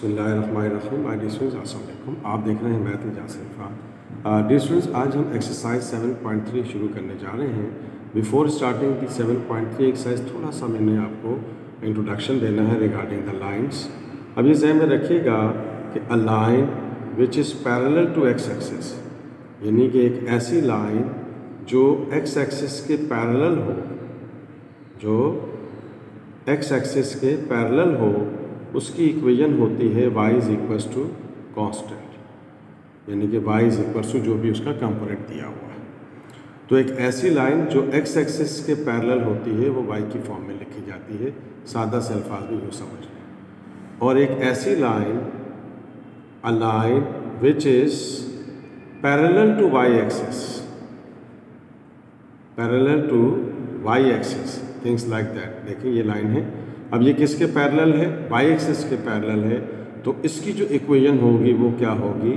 बिस्मिल्लाहिर्रहमानिर्रहीम। Dear students, अस्सलाम वालेकुम। आप देख रहे हैं math with Yasir Irfan. Dear students, आज हम एक्सरसाइज 7.3 शुरू करने जा रहे हैं। बिफोर स्टार्टिंग दी 7.3 एक्सरसाइज थोड़ा सा मैंने आपको इंट्रोडक्शन देना है रिगार्डिंग द लाइंस। अब ये ज़हन में रखिएगा कि a line which is parallel to x axis, यानी कि एक ऐसी लाइन जो एक्स एक्सिस के पैरेलल हो, जो एक्स एक्सिस के पैरेलल हो, उसकी इक्वेशन होती है y is equals to constant, यानी कि y इज इक्वल्स टू जो भी उसका कंपोनेंट दिया हुआ है। तो एक ऐसी लाइन जो x एक्सिस के पैरेलल होती है वो y की फॉर्म में लिखी जाती है, सादा से अल्फाज में यूँ समझ लें। और एक ऐसी line a line which is parallel to y axis, parallel to y axis, things like that. देखिए ये लाइन है, अब ये किसके पैरेलल है? y एक्सिस के पैरेलल है, तो इसकी जो इक्वेशन होगी वो क्या होगी?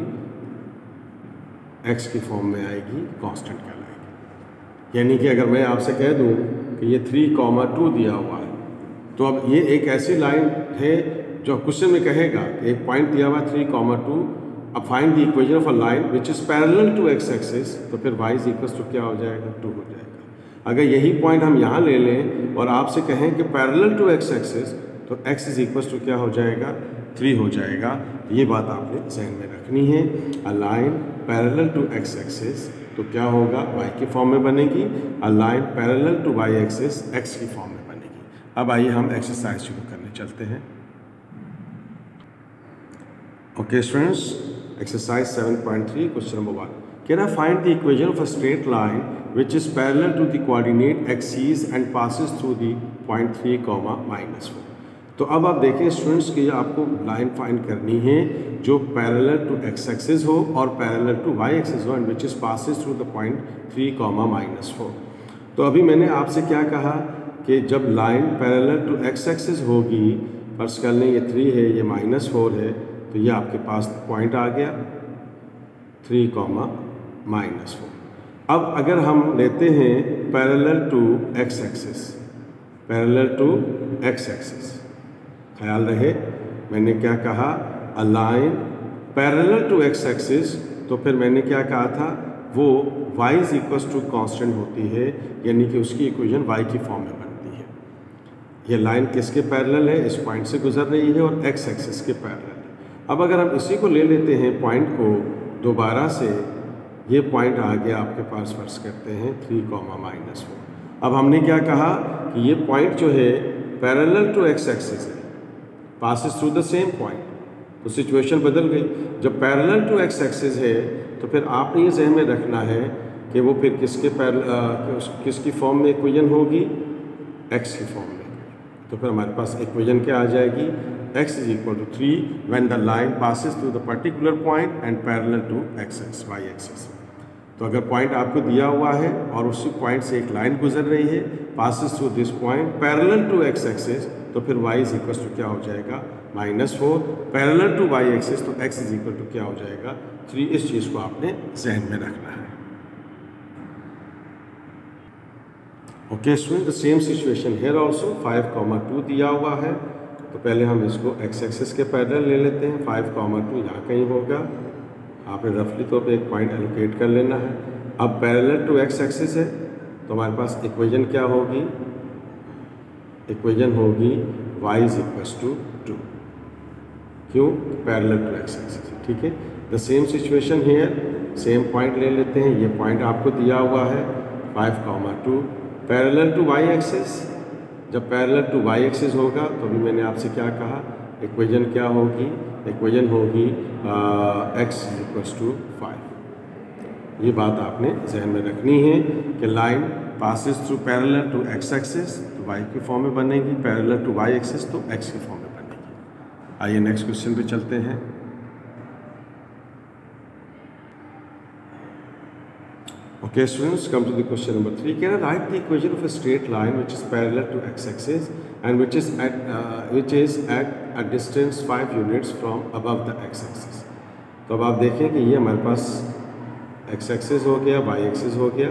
x की फॉर्म में आएगी, कांस्टेंट कहलाएगी। यानी कि अगर मैं आपसे कह दूं कि ये 3,2 दिया हुआ है, तो अब ये एक ऐसी लाइन है जो क्वेश्चन में कहेगा कि एक पॉइंट दिया हुआ 3,2, अब find the equation of a line which is parallel to x axis, तो फिर y इज इक्वल्स टू क्या हो जाएगा? 2 हो जाएगा। अगर यही पॉइंट हम यहाँ ले लें और आपसे कहें कि पैरेलल टू x एक्सिस, तो x इज इक्वल्स टू क्या हो जाएगा? 3 हो जाएगा। ये बात आपने जहन में रखनी है। A line parallel to x axis तो क्या होगा? y की फॉर्म में बनेगी। A line parallel to y axis x की फॉर्म में बनेगी। अब आइए हम एक्सरसाइज शुरू करने चलते हैं। Okay students, exercise 7.3 question number 1। Can I find the equation of a straight line which is parallel to the coordinate axes and passes through the point 3, -4? तो अब आप देखें स्टूडेंट्स कि आपको लाइन फाइंड करनी है जो पैरेलल टू x एक्सिस हो और पैरेलल टू y एक्सिस हो, and which is passes through the point 3, -4। तो अभी मैंने आपसे क्या कहा कि जब line parallel to x axis होगी, फर्स्ट कर लें ये 3 है, ये -4 है, तो ये आपके पास पॉइंट आ गया 3, -4। अब अगर हम लेते हैं parallel to x axis, parallel to x axis, ख्याल रहे मैंने क्या कहा? A line parallel to x axis, तो फिर मैंने क्या कहा था? वो y is equals to constant होती है, यानी कि उसकी इक्वेशन y की फॉर्म में बनती है। ये लाइन किसके पैरेलल है? इस पॉइंट से गुजर रही है और x एक्सिस के पैरेलल है। अब अगर हम इसी को ले लेते हैं पॉइंट को दोबारा से, ये पॉइंट आ गया आपके पास, फर्ज करते हैं 3, -4। अब हमने क्या कहा कि ये पॉइंट जो है पैरेलल टू x एक्सिस है, passes through the same point. तो सिचुएशन बदल गई। जब पैरेलल टू x एक्सिस है तो फिर आपने ये ज़हन में रखना है कि वो फिर किसकी फॉर्म में इक्वेशन होगी? x की फॉर्म में। तो फिर हमारे पास इक्वेशन क्या आ जाएगी? x is equal to 3 when the line passes through the particular point and parallel to y axis. तो अगर पॉइंट आपको दिया हुआ है और उसी पॉइंट से एक लाइन गुजर रही है, passes through this point parallel to x axis, तो फिर y इज इक्वल टू क्या हो जाएगा? -4। पैरेलल टू y एक्सिस, तो x इज इक्वल टू क्या हो जाएगा? 3। इस चीज़ को आपने जहन में रखना है। Okay student, the same situation here also. 5,2 दिया हुआ है, तो पहले हम इसको x एक्सिस के पैरेलल ले लेते हैं। 5,2 यहाँ कहीं होगा, आपने रफली तौर पे एक पॉइंट एलोकेट कर लेना है। अब पैरेलल टू x एक्सिस है, तो हमारे पास इक्वेशन क्या होगी? इक्वेशन होगी y इज इक्वल्स टू 2। क्यों? पैरेलल टू x एक्सिस, ठीक है। The same situation here, same point ले लेते हैं। ये पॉइंट आपको दिया हुआ है 5,2 पैरेलल टू y एक्सिस। जब पैरेलल टू y एक्सिस होगा तो अभी मैंने आपसे क्या कहा? इक्वेशन क्या होगी? इक्वेशन होगी x इज इक्वल्स टू 5। ये बात आपने जहन में रखनी है कि line passes through parallel to x axis, तो y की फॉर्म में बनेगी, पैरेलल टू y एक्सिस तो x की फॉर्म में बनेगी। आइए नेक्स्ट क्वेश्चन पे चलते हैं। Okay students, come to the question number 3. Can I write the equation of a straight line which is parallel to x axis and which is at a distance 5 units from above the x axis? तो अब आप देखें कि ये हमारे पास x axis हो गया, y axis हो गया।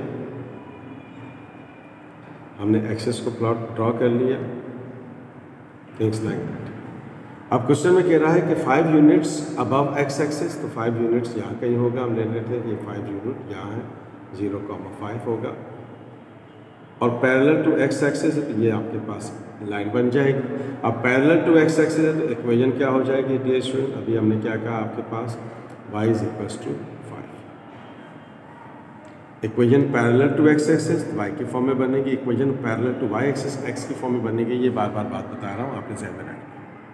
हमने एक्सिस को प्लॉट ड्रॉ कर लिया, थिंग्स लाइक दैट। अब क्वेश्चन में कह रहा है कि 5 यूनिट्स अबव एक्स एक्सिस, तो 5 यूनिट्स यहाँ कहीं होगा, हम ले लेते हैं कि 5 यूनिट यहाँ है, 0,5 होगा, और पैरेलल टू एक्स एक्सिस है तो ये आपके पास लाइन बन जाएगी। अब पैरेलल टू एक्स एक्सिस है तो इक्वेशन क्या हो जाएगी डियर स्टूडेंट, अभी हमने क्या कहा आपके पास y is equals to 5। Equation parallel to x axis y के फॉर्म में बनेगी, equation parallel to y axis x की फॉर्म में बनेगी। ये बार बार बात बता रहा हूँ, आपने ध्यान में रखना।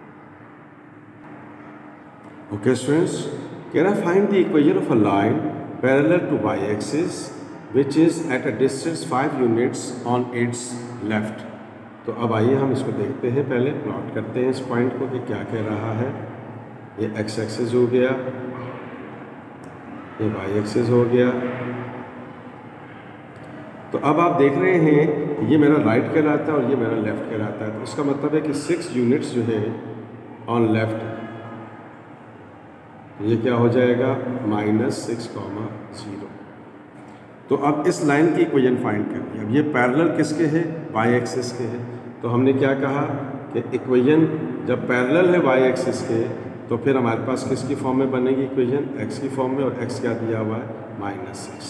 ओके स्टूडेंट्स, कह रहा find the equation of a line parallel to y axis which is at a distance 5 units on its left। तो अब आइए हम इसको देखते हैं, पहले प्लॉट करते हैं इस पॉइंट को कि क्या कह रहा है। ये x एक्सिस हो गया, ये y एक्सिस हो गया। तो अब आप देख रहे हैं ये मेरा राइट कहलाता है और ये मेरा लेफ्ट कहलाता है। तो इसका मतलब है कि 6 यूनिट्स जो है ऑन लेफ्ट, ये क्या हो जाएगा -6,0। तो अब इस लाइन की इक्वेशन फाइंड करनी है। अब ये पैरेलल किसके है, y एक्सिस के है। तो हमने क्या कहा कि इक्वेशन जब पैरेलल है y एक्सिस के, तो फिर हमारे पास किसकी फॉर्म में बनेगी इक्वेशन, x की फॉर्म में, और x क्या दिया हुआ है -6।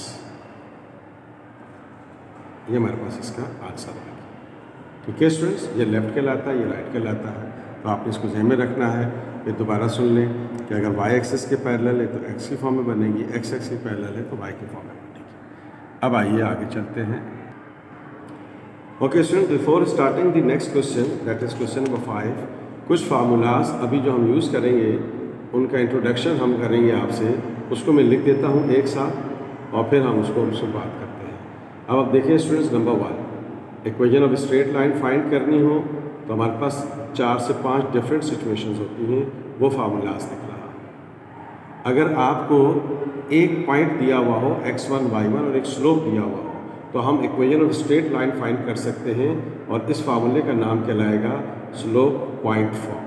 ये हमारे पास इसका आंसर है। ठीक है स्टूडेंट्स, ये लेफ्ट कहलाता है, ये राइट कहलाता है। तो आपने इसको ध्यान में रखना है। फिर दोबारा सुन लें कि अगर y एक्सिस के पैरेलल है तो x की फॉर्म में बनेगी, x एक्सिस के पैरेलल है तो y की फॉर्म में बनेगी। अब आइए आगे चलते हैं। Okay student, before starting the next question that is question number 5, कुछ फार्मूलाज अभी जो हम यूज़ करेंगे उनका इंट्रोडक्शन हम करेंगे आपसे, उसको मैं लिख देता हूँ एक साथ और फिर हम उसको बात करते हैं। अब आप देखिए students, number 1 equation of straight line find करनी हो तो हमारे पास 4 से 5 डिफरेंट सिचुएशंस होती हैं, वो फार्मूलाज दिख रहा है। अगर आपको एक पॉइंट दिया हुआ हो x1 y1 और एक स्लोप दिया हुआ हो तो हम equation of straight line find कर सकते हैं और इस फार्मूले का नाम कहलाएगा स्लोप पॉइंट फॉर्म।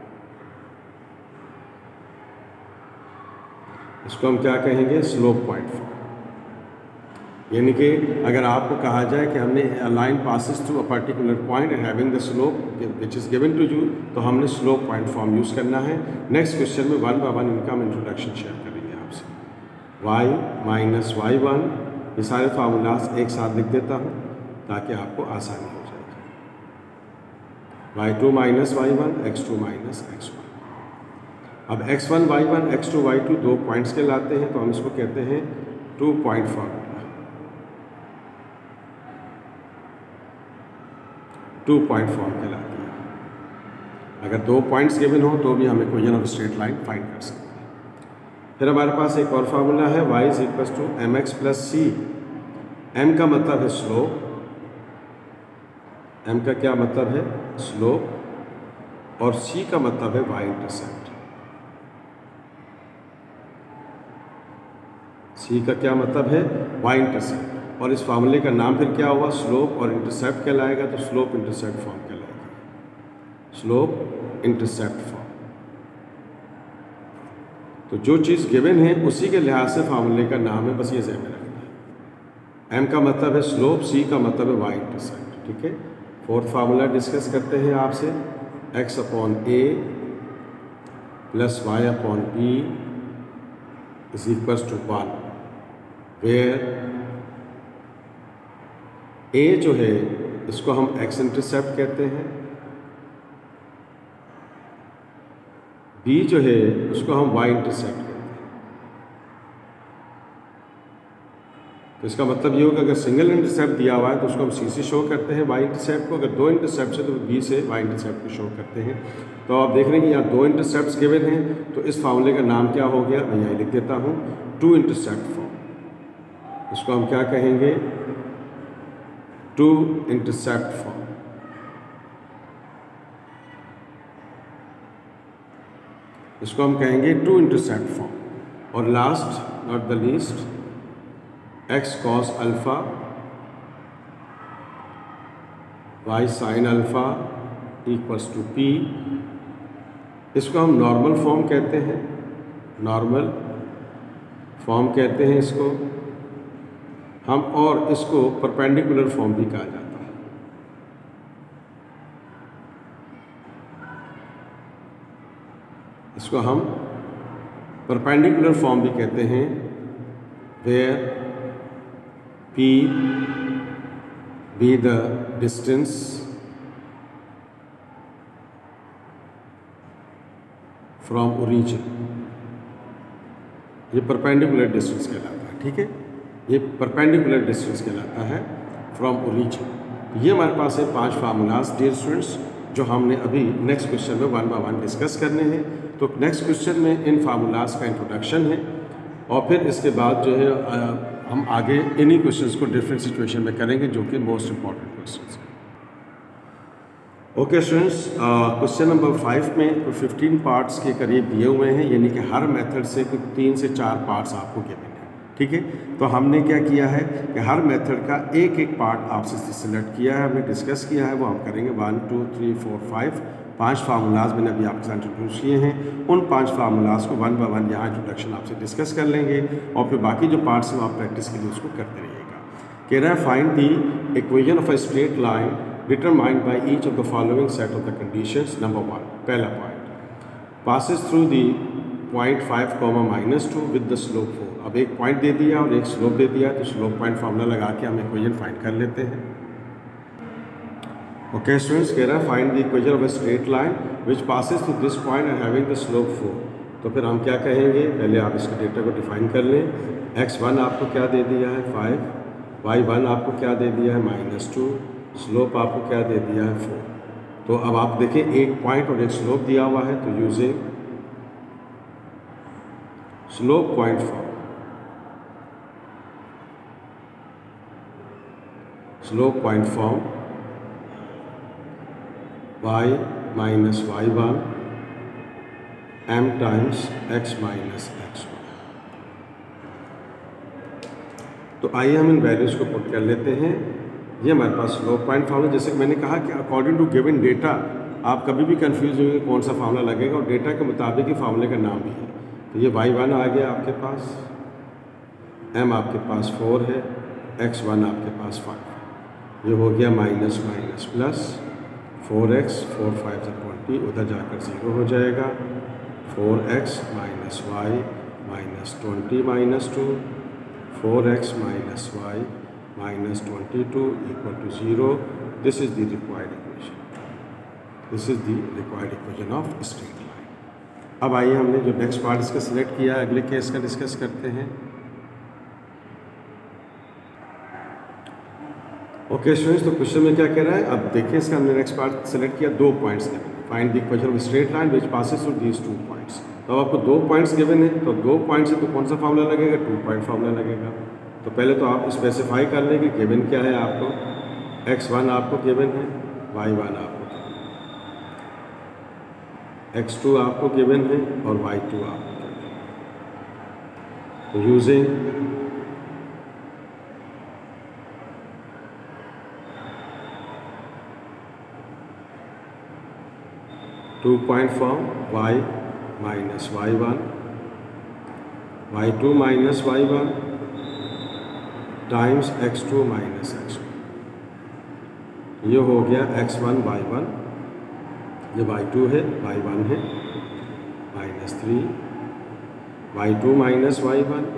इसको हम क्या कहेंगे, स्लोप पॉइंट फॉर्म। यानी कि अगर आपको कहा जाए कि हमने line passes through a particular point having the slope which is given to you, तो हमने स्लोप पॉइंट फॉर्म यूज़ करना है। नेक्स्ट क्वेश्चन में 1 बाय 1 इनका हम इंट्रोडक्शन शेयर करेंगे आपसे। y - y1, ये सारे फार्मूलाज एक साथ लिख देता हूँ ताकि आपको आसानी हो जाएगी। y2 - y1, x2 - x1। अब x1 y1 x2 y2 दो पॉइंट्स के लाते हैं तो हम इसको कहते हैं 2 पॉइंट फार्मूला। 2 पॉइंट फॉर्म कहलाती है। अगर 2 पॉइंट्स गिवन हो तो भी हम equation of straight line find कर सकते हैं। फिर हमारे पास एक और फार्मूला है y is equal to mx plus c। m का मतलब है स्लोप, m का क्या मतलब है स्लोप, और c का मतलब है y इंटरसेप्ट। c का क्या मतलब है y इंटरसेप्ट, और इस फार्मूले का नाम फिर क्या हुआ, स्लोप और इंटरसेप्ट कहलाएगा। तो स्लोप इंटरसेप्ट फॉर्म कहलाएगा, स्लोप इंटरसेप्ट फॉर्म। तो जो चीज़ गिवन है उसी के लिहाज से फार्मूले का नाम है, बस ये ध्यान में रखना है। m का मतलब है स्लोप, c का मतलब है y इंटरसेप्ट। ठीक है, फोर्थ फार्मूला डिस्कस करते हैं आपसे, x/a plus y/b is equals to 1, where a जो है इसको हम x इंटरसेप्ट कहते हैं, b जो है उसको हम y इंटरसेप्ट कहते हैं। तो इसका मतलब ये होगा अगर सिंगल इंटरसेप्ट दिया हुआ है तो उसको हम c से शो करते हैं y इंटरसेप्ट को, अगर 2 इंटरसेप्ट है तो b से y इंटरसेप्ट को शो करते हैं। तो आप देख रहे हैं कि यहाँ 2 इंटरसेप्ट गिवन हैं, तो इस फार्मूले का नाम क्या हो गया, मैं यहाँ लिख देता हूँ 2 इंटरसेप्ट फॉर्म। इसको हम क्या कहेंगे, 2 इंटरसेप्ट फॉर्म। इसको हम कहेंगे 2 इंटरसेप्ट फॉर्म। और last not the least, x cos alpha y sin alpha equals to p। इसको हम नॉर्मल फॉर्म कहते हैं, नॉर्मल फॉर्म कहते हैं इसको हम, और इसको परपेंडिकुलर फॉर्म भी कहा जाता है। इसको हम परपेंडिकुलर फॉर्म भी कहते हैं, where P be the distance from origin। ये परपेंडिकुलर डिस्टेंस कहलाता है, ठीक है, ये परपेंडिकुलर डिस्टेंस कहलाता है फ्रॉम ओरिजिन। ये हमारे पास है 5 फार्मूलाज डियर स्टूडेंट्स, जो हमने अभी नेक्स्ट क्वेश्चन में 1 बाय 1 डिस्कस करने हैं। तो नेक्स्ट क्वेश्चन में इन फार्मूलाज का इंट्रोडक्शन है और फिर इसके बाद जो है हम आगे इन्हीं क्वेश्चंस को डिफरेंट सिचुएशन में करेंगे, जो कि मोस्ट इंपॉर्टेंट क्वेश्चंस हैं। ओके स्टूडेंट्स, क्वेश्चन नंबर 5 में तो 15 पार्ट्स के करीब दिए हुए हैं, यानी कि हर मेथड से कुछ 3 से 4 पार्ट्स आपको गिवन है, ठीक है। तो हमने क्या किया है कि हर मेथड का एक एक पार्ट आपसे सिलेक्ट किया है, हमने डिस्कस किया है, वो हम करेंगे 1 2 3 4 5 फार्मूलाज मैंने अभी आपके साथ इंट्रोड्यूस किए हैं। उन 5 फार्मूलाज को 1 बाय 1 यहाँ इंट्रोडक्शन आपसे डिस्कस कर लेंगे और फिर बाकी जो पार्ट्स हैं आप प्रैक्टिस के लिए उसको करते रहिएगा। कह रहा है find the equation of a straight line determined by each of the following set of the conditions. Number 1, पहला point passes through the point 5, -2 with the slope 4। अब एक पॉइंट दे दिया और एक स्लोप दे दिया, तो स्लोप पॉइंट फार्मूला लगा के हम इक्वेशन फाइंड कर लेते हैं। ओके स्टूडेंट्स, कह रहा है find the equation of a straight line which passes through this point and having the slope 4। तो फिर हम क्या कहेंगे, पहले आप इसके डेटा को डिफाइन कर लें। x1 आपको क्या दे दिया है 5, y1 आपको क्या दे दिया है -2, स्लोप आपको क्या दे दिया है 4। तो अब आप देखें एक पॉइंट और एक स्लोप दिया हुआ है, तो using slope point form, slope point form y minus y1 m times x minus x1। तो आइए हम इन वैल्यूज को पुट कर लेते हैं। ये हमारे पास स्लोप पॉइंट फार्मूला, जैसे कि मैंने कहा कि अकॉर्डिंग टू गिवन डेटा आप कभी भी कंफ्यूज होंगे कौन सा फार्मूला लगेगा, और डेटा के मुताबिक ही फार्मूले का नाम भी है। तो ये y1 आ गया आपके पास, m आपके पास 4 है, x1 आपके पास 5, ये हो गया माइनस माइनस प्लस 4x 4 5 20, उधर जाकर 0 हो जाएगा। 4x minus y minus 20 minus 2, 4x minus y minus 22 equal to 0। This is the required equation, this is the required equation of straight line. अब आइए हमने जो नेक्स्ट पार्ट इसका सिलेक्ट किया, अगले केस का डिस्कस करते हैं। ओके स्टूडेंट्स, तो क्वेश्चन में क्या कह रहा है, अब देखिए इसका हमने नेक्स्ट पार्ट सेलेक्ट किया, 2 points given, find the equation of straight line which passes through these 2 points. तो अब आपको 2 पॉइंट्स गिवन है, तो 2 पॉइंट्स से तो कौन सा फार्मूला लगेगा, 2 पॉइंट फार्मूला लगेगा। तो पहले तो आप स्पेसिफाई कर लें कि गिवन क्या है आपको, x1 आपको गिवन है, y1 आपको गिवन है, x2 आपको गिवन है और y2 आपको गिवन है। तो using two point form y minus y1, y2 minus y1 times x2 minus x1। ये हो गया x1 y1, ये y2 है, y1 है, minus 3 y2 minus y1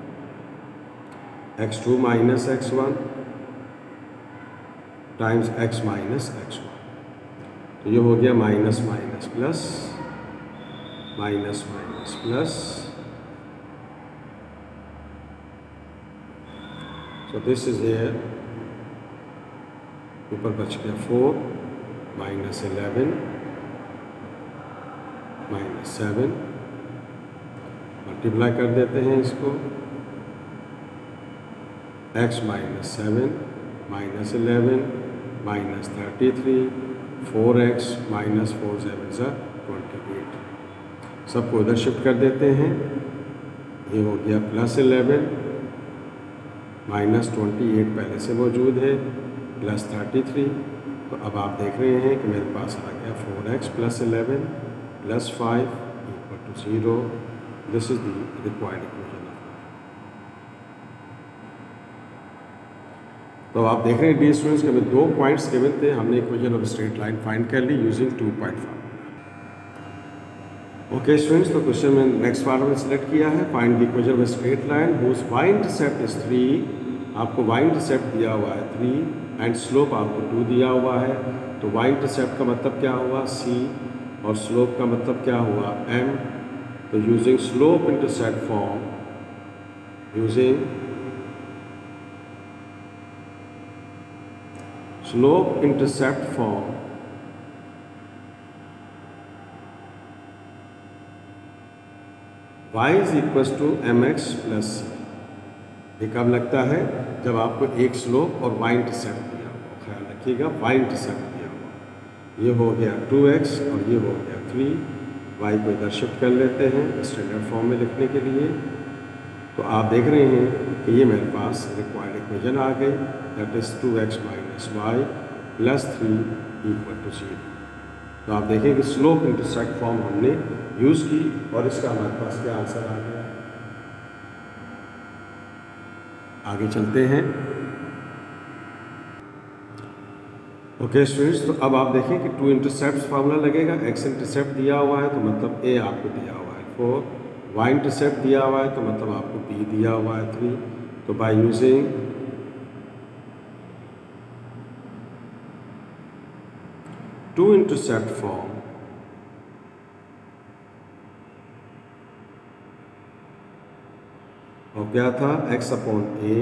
x2 minus x1 times x minus x1। तो ये हो गया minus minus plus, minus minus plus. So this is here, ऊपर बच गया 4 माइनस 11 माइनस 7, मल्टीप्लाई कर देते हैं इसको, x minus 7 minus 11 minus 33, 4x minus 4 7 28। सबको उधर शिफ्ट कर देते हैं, ये हो गया प्लस 11 माइनस 28 पहले से मौजूद है, प्लस 33। तो अब आप देख रहे हैं कि मेरे पास आ गया 4x plus 11 plus 5 equal to 0। This is the required equation. तो आप देख रहे हैं डी स्टूडेंट्स के हमें 2 पॉइंट्स गिवन थे, हमने equation of straight line find कर ली using 2 point formula. Okay students, तो क्वेश्चन में नेक्स्ट पार्ट में सिलेक्ट किया है, find the equation of straight line whose y intercept is 3। आपको y इंटरसेप्ट दिया हुआ है 3 एंड स्लोप आपको 2 दिया हुआ है। तो y इंटरसेप्ट का मतलब क्या हुआ c और स्लोप का मतलब क्या हुआ m। तो using slope intercept form, using slope intercept form, y is equal to mx plus c। ये कब लगता है? जब आपको एक स्लोप और y इंटरसेप्ट दिया हुआ, ख्याल रखिएगा y इंटरसेप्ट दिया हुआ। ये हो गया 2x और ये हो गया 3। y को इधर शिफ्ट कर लेते हैं स्टैंडर्ड फॉर्म में लिखने के लिए। तो आप देख रहे हैं कि ये मेरे पास रिक्वायर्ड इक्वेशन आ गई, that is 2x minus y plus 3 equal to 0। तो आप देखें कि स्लोप इंटरसेप्ट फॉर्म हमने यूज़ की और इसका हमारे पास क्या आंसर आ गया। आगे चलते हैं। ओके स्टूडेंट्स, तो अब आप देखें कि 2 इंटरसेप्ट फार्मूला लगेगा। x इंटरसेप्ट दिया हुआ है तो मतलब a आपको दिया हुआ है 4, y इंटरसेप्ट दिया हुआ है तो मतलब आपको b दिया हुआ है 3। तो by using two intercept form, और क्या था x upon a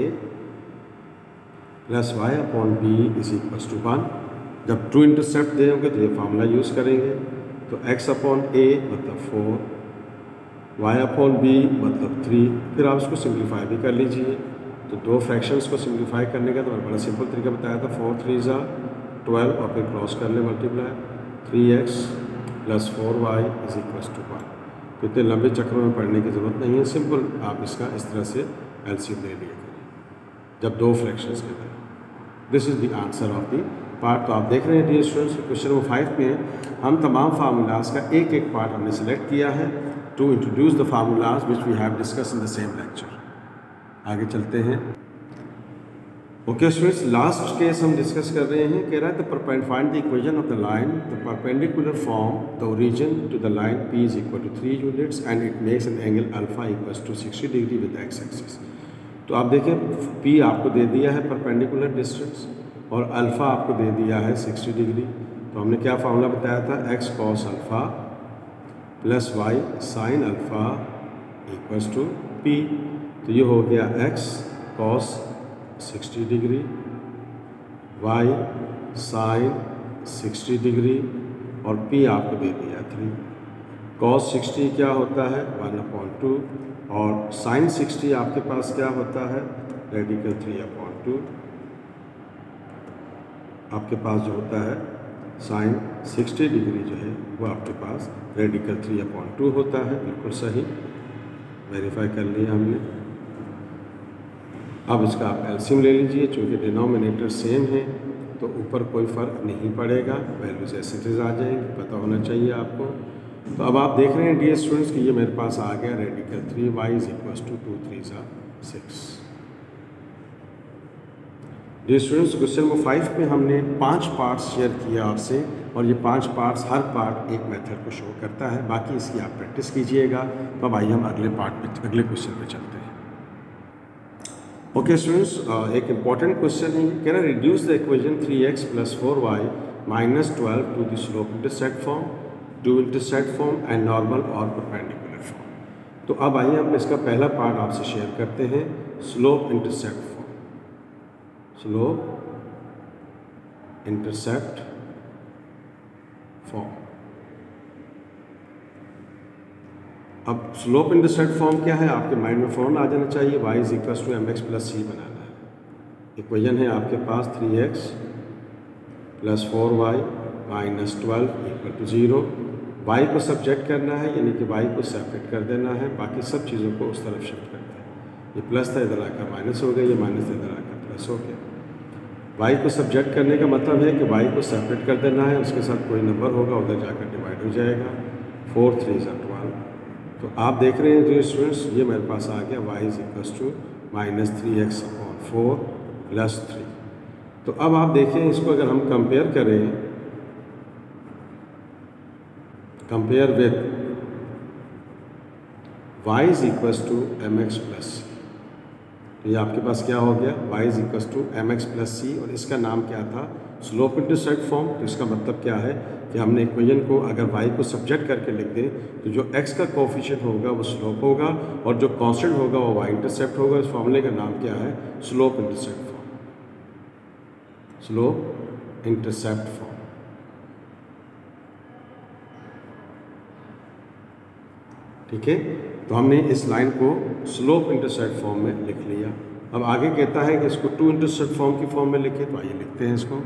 plus y upon b is equal to 1। जब टू इंटरसेप्ट देंगे तो ये फार्मूला यूज़ करेंगे। तो x अपॉन a मतलब 4, y अपॉन b मतलब 3। फिर आप इसको सिंप्लीफाई भी कर लीजिए। तो दो फ्रैक्शंस को सिंप्लीफाई करने का तो मैंने बड़ा सिंपल तरीका बताया था, 4 3 ज़ा 12 और फिर क्रॉस कर ले multiply, 3x plus 4y is equal to 1। तो इतने लंबे चक्रों में पढ़ने की ज़रूरत नहीं है, सिंपल आप इसका इस तरह से एलसीएम ले लिया करें जब दो फ्रैक्शंस के तरह। This is the answer of the part. तो आप देख रहे हैं डियर स्टूडेंट्स, क्वेश्चन नंबर 5 में हम तमाम फार्मूलाज का एक एक पार्ट हमने सेलेक्ट किया है to introduce the formulas which we have discuss in the same lecture. आगे चलते हैं। ओके स्टूडेंट्स, लास्ट केस हम डिस्कस कर रहे हैं। कह रहा है find the equation of the line the perpendicular from the origin to the line p is equal to 3 units and it makes an angle alpha equal to 60 degree with x axis. तो आप देखें p आपको दे दिया है perpendicular distance और alpha आपको दे दिया है 60 डिग्री। तो हमने क्या फार्मूला बताया था, x cos alpha plus y sine alpha equal to p। तो ये हो गया x cos 60 degree, y sine 60 degree और p आपको दे दिया 3। कॉस 60 क्या होता है 1/2 और साइन 60 आपके पास क्या होता है रेडिकल 3/2। आपके पास जो होता है साइन 60 डिग्री जो है वो आपके पास रेडिकल 3/2 होता है। बिल्कुल सही, वेरीफाई कर लिया हमने। अब इसका आप एलसीएम ले लीजिए, चूँकि डिनोमिनेटर सेम है तो ऊपर कोई फ़र्क नहीं पड़ेगा, वैल्यूज ऐसे आ जाएंगे, पता होना चाहिए आपको। तो अब आप देख रहे हैं डियर स्टूडेंट्स कि ये मेरे पास आ गया radical 3y is equal to 2 3 ज़ा 6। डियर स्टूडेंट्स, क्वेश्चन नंबर 5 में हमने 5 पार्ट्स शेयर किया आपसे और ये 5 पार्ट्स हर पार्ट एक मेथड को शो करता है। बाकी इसकी आप प्रैक्टिस कीजिएगा। तो अब आइए हम अगले पार्ट पे, अगले क्वेश्चन पे चलते हैं। ओके स्टूडेंट्स, एक इम्पॉर्टेंट क्वेश्चन है। कह रहा है reduce the equation 3x plus 4y minus 12 to the slope intersect form, two intersect form and normal और परपेंडिकुलर फॉर्म। तो अब आइए हम इसका पहला पार्ट आपसे शेयर करते हैं, slope intersect form. Slope intercept form. अब स्लोप इंटरसेप्ट फॉर्म क्या है आपके माइंड में फ़ौरन आ जाना चाहिए, y is equal to mx plus c बनाना है। इक्वेशन है आपके पास 3x plus 4y minus 12 equal to 0। y को सब्जेक्ट करना है, यानी कि y को सेपरेट कर देना है, बाकी सब चीज़ों को उस तरफ शिफ्ट करते हैं। ये प्लस था इधर आकर माइनस हो गया, ये माइनस था इधर आकर प्लस हो गया। y को सब्जेक्ट करने का मतलब है कि y को सेपरेट कर देना है, उसके साथ कोई नंबर होगा उधर जाकर डिवाइड हो जाएगा। 4 3 ज़ा 12। तो आप देख रहे हैं जो स्टूडेंट्स, ये मेरे पास आ गया y is equal to minus 3x upon 4 plus 3। तो अब आप देखें इसको अगर हम कंपेयर करें, compare with y is equals to m x plus c. तो ये आपके पास क्या हो गया, y is equals to m x plus c, और इसका नाम क्या था, स्लोप इंटरसेप्ट फॉर्म। तो इसका मतलब क्या है कि हमने इक्वेशन को अगर y को सब्जेक्ट करके लिख दें तो जो x का कोफिशिएंट होगा वो स्लोप होगा और जो कांस्टेंट होगा वो y इंटरसेप्ट होगा। इस फॉर्मूले का नाम क्या है, slope intercept form, slope intercept form. ठीक है, तो हमने इस लाइन को स्लोप इंटरसेप्ट फॉर्म में लिख लिया। अब आगे कहता है कि इसको टू इंटरसेप्ट फॉर्म की फॉर्म में लिखे, तो आइए लिखते हैं इसको।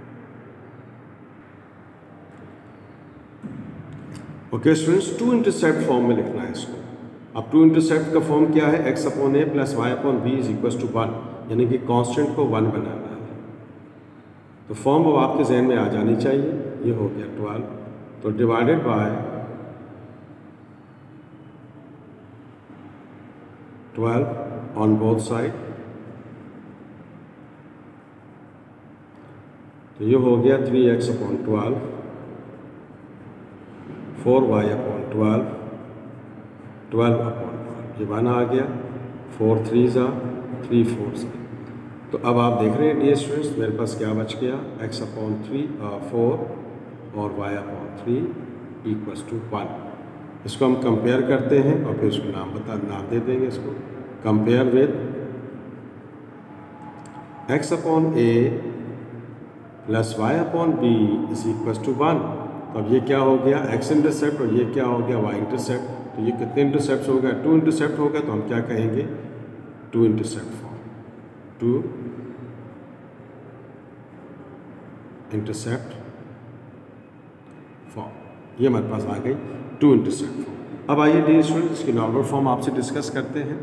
Okay students, two intercept form में लिखना है इसको। अब टू इंटरसेप्ट का फॉर्म क्या है, x upon a plus y upon b is equal to 1, यानी कि कांस्टेंट को 1 बनाना है। तो फॉर्म अब आपके जहन में आ जानी चाहिए। ये हो गया 12, तो divided by 12 on both side, तो ये हो गया 3x upon 12, 4y upon 12, 12 upon 12, ये 1 आ गया, 4 3 3 4। तो अब आप देख रहे हैं डियर स्टूडेंट्स, मेरे पास क्या बच गया, x अपॉन 4 और y अपॉन 3 इक्वल्स टू 1। इसको हम कंपेयर करते हैं और फिर उसको नाम दे देंगे। इसको compare with x upon a plus y upon b is equals to 1। तो अब ये क्या हो गया, x इंटरसेप्ट, और ये क्या हो गया, y इंटरसेप्ट। तो ये कितने इंटरसेप्ट हो गया, 2 इंटरसेप्ट होगा। तो हम क्या कहेंगे, 2 इंटरसेप्ट फॉर्म, 2 इंटरसेप्ट फॉर्म, ये हमारे पास आ गई 2 इंटरसेप्ट फॉर्म। अब आइए डियर स्टूडेंट इसकी नॉर्मल फॉर्म आपसे डिस्कस करते हैं।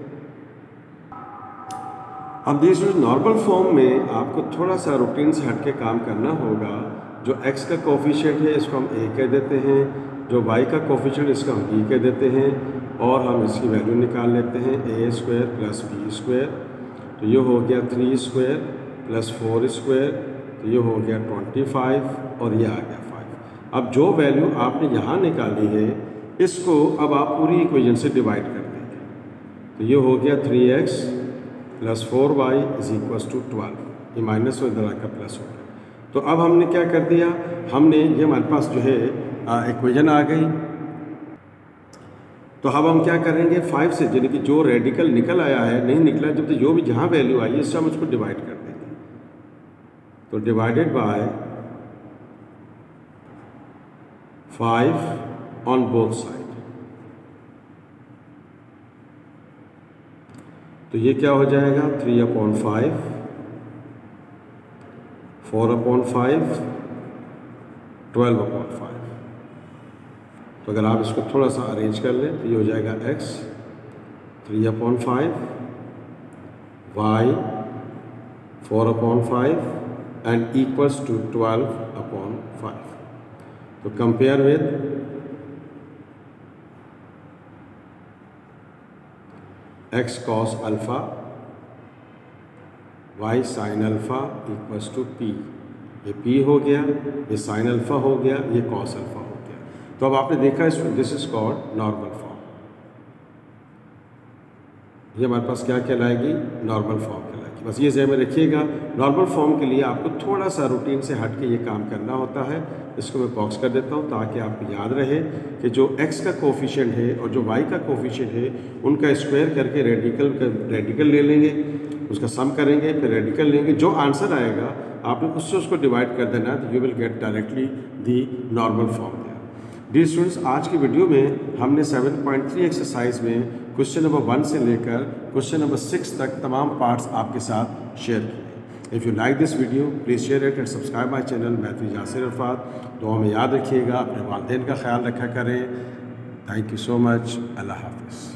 अब डियर स्टूडेंट नॉर्मल फॉर्म में आपको थोड़ा सा रूटीन से हट के काम करना होगा। जो x का कोफिशिएंट है इसको हम a कह देते हैं, जो y का कोफिशिएंट इसको हम b कह देते हैं, और हम इसकी वैल्यू निकाल लेते हैं a square plus b square. तो ये हो गया 3 स्क्वायर प्लस 4 स्क्वायर, तो ये हो गया 25 और ये आ गया 5। अब जो वैल्यू आपने यहाँ निकाली है इसको अब आप पूरी इक्वेशन से डिवाइड कर देंगे। तो ये हो गया 3x plus 4y is equals to 12, ये माइनस और इधर आकर प्लस हो गया। तो अब हमने क्या कर दिया, हमने ये हमारे पास जो है इक्वेशन आ गई। तो अब हम क्या करेंगे, 5 से यानी कि जो रेडिकल निकल आया है, नहीं निकला जब तक जो भी जहाँ वैल्यू आई है इससे हम उसको डिवाइड कर देंगे। तो divided by 5 on both side, तो ये क्या हो जाएगा, 3 अपॉन 5, 4 अपॉन 5, 12 अपॉन 5। तो अगर आप इसको थोड़ा सा अरेंज कर लें तो ये हो जाएगा x 3 upon 5, y 4 upon 5 and equals to 12 upon 5। तो compare with x cos alpha y sin alpha equals to p। ये p हो गया, ये sin अल्फा हो गया, ये cos अल्फा हो गया। तो अब आपने देखा this is called normal form. ये हमारे पास क्या कहलाएगी, नॉर्मल फॉर्म कहलाएगी। बस ये ज़हन में रखिएगा, नॉर्मल फॉर्म के लिए आपको थोड़ा सा रूटीन से हट के ये काम करना होता है। इसको मैं बॉक्स कर देता हूँ ताकि आपको याद रहे कि जो x का कोफिशिएंट है और जो y का कोफिशिएंट है उनका स्क्वायर करके रेडिकल ले लेंगे, उसका सम करेंगे, फिर रेडिकल लेंगे, जो आंसर आएगा आपने उससे उसको डिवाइड कर देना, तो you will get directly the normal form. Dear students, आज की वीडियो में हमने 7.3 एक्सरसाइज में क्वेश्चन नंबर 1 से लेकर क्वेश्चन नंबर 6 तक तमाम पार्ट्स आपके साथ शेयर किए। If you like this video please share it and subscribe my channel. मैं तो यासिर अरफात, दुआ में याद रखिएगा, अपने वालिदैन का ख्याल रखा करें। Thank you so much. अल्लाह हाफिज़।